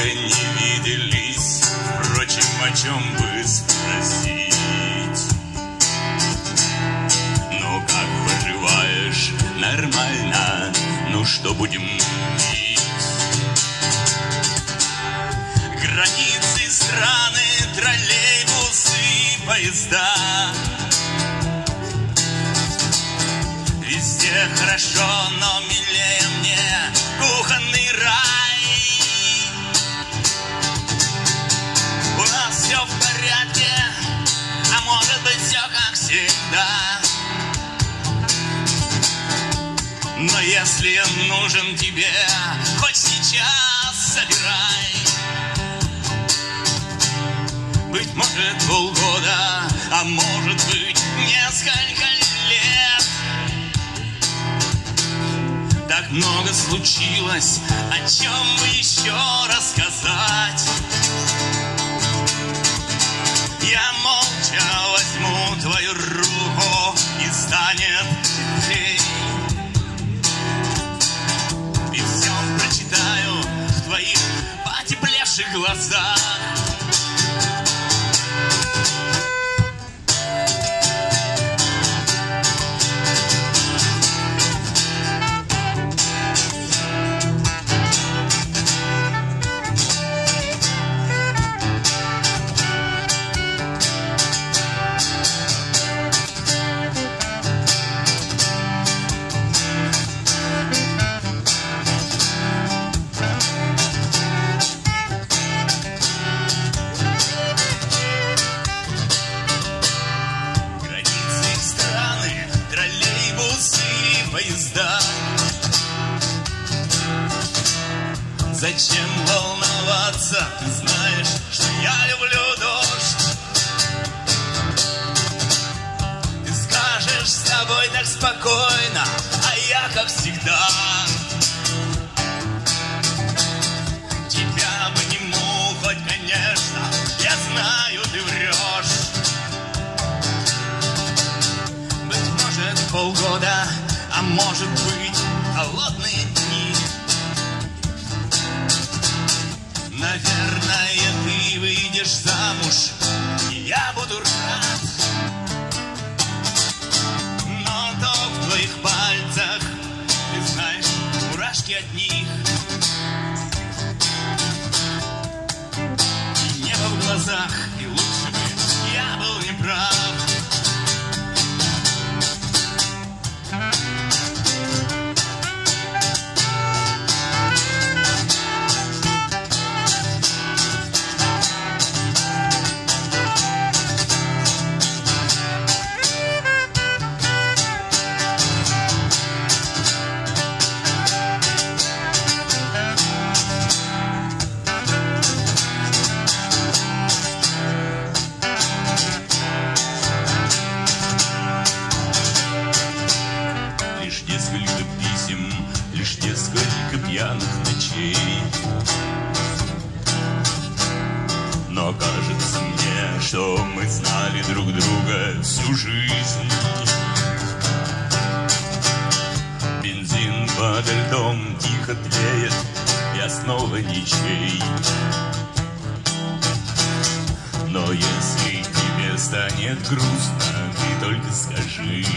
не виделись, впрочем, о чем бы спросить. Ну, как поживаешь? Нормально. Ну, что будем пить? Границы, страны, троллейбусы, поезда. Везде хорошо, но милее мне кухонный рай. У нас все в порядке, а может быть все как всегда. Но если я нужен тебе, хоть сейчас собирай. Быть может полгода, а может быть несколько лет. Так много случилось, о чем бы еще рассказать. Я молча возьму твою руку, и станет теплей. И все прочитаю в твоих потеплевших глазах. Зачем волноваться? Ты знаешь, что я люблю дождь. Ты скажешь, с тобой так спокойно, а я как всегда. Тебя обниму, хоть, конечно, я знаю, ты врешь. Быть может полгода, а может быть холодные дни. Наверное, ты выйдешь замуж, и я буду рад. Но то в твоих пальцах, ты знаешь, мурашки от них. И небо в глазах, и лучше бы я был неправ. Лишь несколько пьяных ночей. Но кажется мне, что мы знали друг друга всю жизнь. Бензин подо льдом тихо тлеет, я снова ничей. Но если тебе станет грустно, ты только скажи.